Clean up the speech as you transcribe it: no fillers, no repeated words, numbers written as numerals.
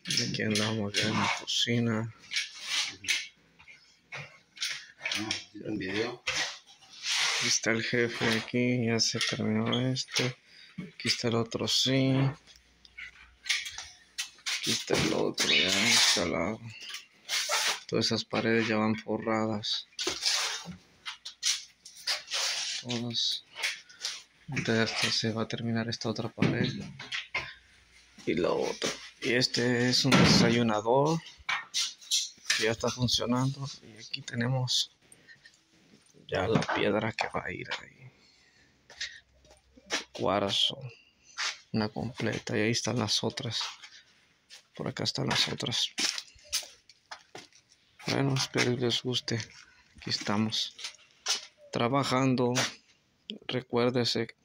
Aquí andamos ya en la cocina. ¿Un video? Aquí está el jefe, aquí ya se terminó este. Aquí está el otro, sí. Aquí está el otro ya instalado. Todas esas paredes ya van forradas. Todas. Entonces hasta se va a terminar esta otra pared. Y la otra. Y este es un desayunador que ya está funcionando. Y aquí tenemos ya la piedra que va a ir ahí. Cuarzo. Una completa. Y ahí están las otras. Por acá están las otras. Bueno, espero que les guste. Aquí estamos trabajando. Recuérdese